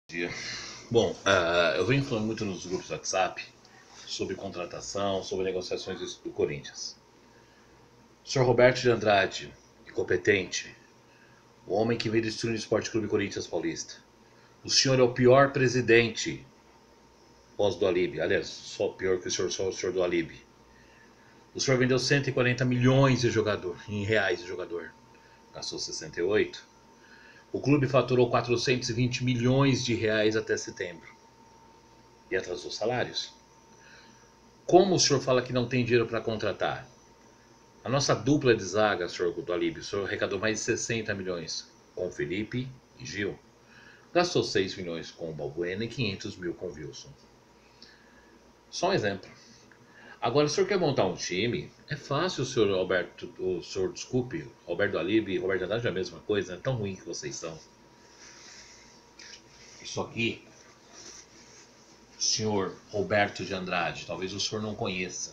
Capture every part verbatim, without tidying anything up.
Dia. Bom, uh, eu venho falando muito nos grupos do WhatsApp sobre contratação, sobre negociações do Corinthians. O senhor Roberto de Andrade, incompetente, o homem que veio destruir o Esporte Clube Corinthians Paulista. O senhor é o pior presidente pós do Alib, aliás, só pior que o senhor, só o senhor do Alib. O senhor vendeu cento e quarenta milhões de jogador, em reais de jogador, gastou sessenta e oito. O clube faturou quatrocentos e vinte milhões de reais até setembro e atrasou salários. Como o senhor fala que não tem dinheiro para contratar? A nossa dupla de zaga, senhor do Alib, o senhor arrecadou mais de sessenta milhões com o Felipe e Gil. Gastou seis milhões com o Balbuena e quinhentos mil com o Wilson. Só um exemplo. Agora, se o senhor quer montar um time, é fácil, o senhor Alberto, o senhor, desculpe, Roberto Alib e Roberto Andrade é a mesma coisa, é tão ruim que vocês são. Isso aqui, senhor Roberto de Andrade, talvez o senhor não conheça.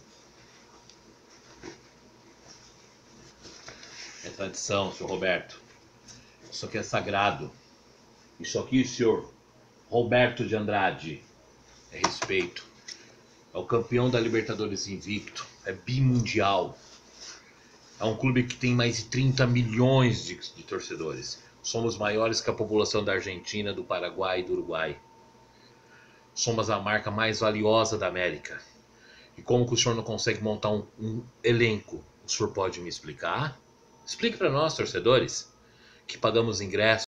É tradição, senhor Roberto. Isso aqui é sagrado. Isso aqui, senhor Roberto de Andrade, é respeito. É o campeão da Libertadores invicto. É bimundial. É um clube que tem mais de trinta milhões de, de torcedores. Somos maiores que a população da Argentina, do Paraguai e do Uruguai. Somos a marca mais valiosa da América. E como que o senhor não consegue montar um, um elenco? O senhor pode me explicar? Explique para nós, torcedores, que pagamos ingresso.